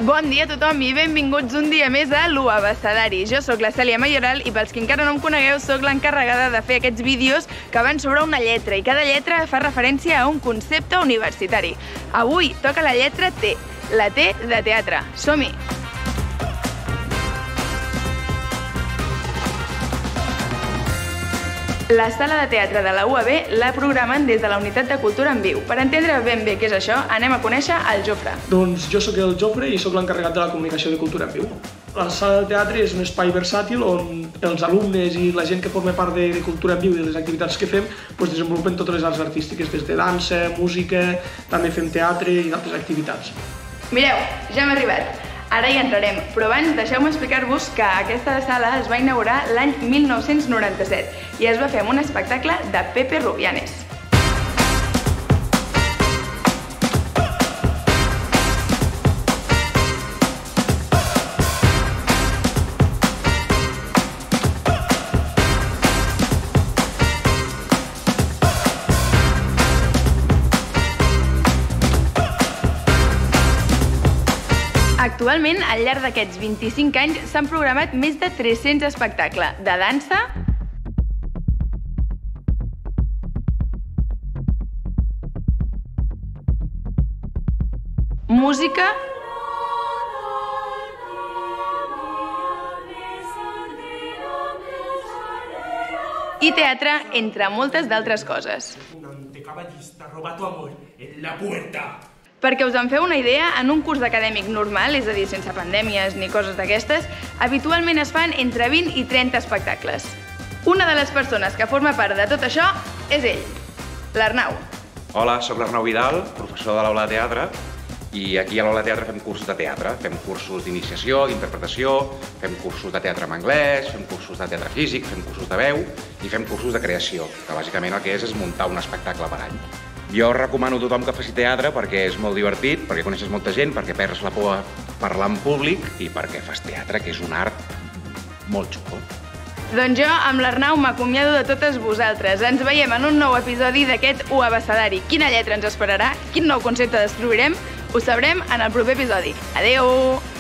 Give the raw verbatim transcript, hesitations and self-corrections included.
Bon dia a tothom i benvinguts un dia més a l'U Abecedari. Jo sóc la Cèlia Mayoral i pels que encara no em conegueu sóc l'encarregada de fer aquests vídeos que van sobre una lletra i cada lletra fa referència a un concepte universitari. Avui toca la lletra T, la T de teatre. Som-hi! La sala de teatre de la U A B la programen des de la Unitat de Cultura en Viu. Per entendre ben bé què és això, anem a conèixer el Jofre. Doncs jo sóc el Jofre i sóc l'encarregat de la comunicació de Cultura en Viu. La sala de teatre és un espai versàtil on els alumnes i la gent que forma part de, de Cultura en Viu i de les activitats que fem doncs desenvolupen totes les arts artístiques, des de dansa, música, també fem teatre i d'altres activitats. Mireu, ja hem arribat. Ara hi entrarem, però abans deixeu-me explicar-vos que aquesta sala es va inaugurar l'any mil nou-cents noranta-set i es va fer amb un espectacle de Pepe Rubianes. Actualment, al llarg d'aquests vint-i-cinc anys, s'han programat més de tres-cents espectacles de dansa, música i teatre, entre moltes d'altres coses. Un antecaballista roba tu amor en la puerta. Perquè us en feu una idea, en un curs acadèmic normal, és a dir, sense pandèmies ni coses d'aquestes, habitualment es fan entre vint i trenta espectacles. Una de les persones que forma part de tot això és ell, l'Arnau. Hola, sóc l'Arnau Vidal, professor de l'aula de teatre, i aquí a l'aula de teatre fem cursos de teatre. Fem cursos d'iniciació, d'interpretació, fem cursos de teatre en anglès, fem cursos de teatre físic, fem cursos de veu i fem cursos de creació, que bàsicament el que és és muntar un espectacle per any. Jo recomano a tothom que faci teatre perquè és molt divertit, perquè coneixes molta gent, perquè perds la por a parlar en públic i perquè fas teatre, que és un art molt xulo. Doncs jo, amb l'Arnau, m'acomiado de totes vosaltres. Ens veiem en un nou episodi d'aquest U Abecedari. Quina lletra ens esperarà? Quin nou concepte descobrirem? Ho sabrem en el proper episodi. Adéu!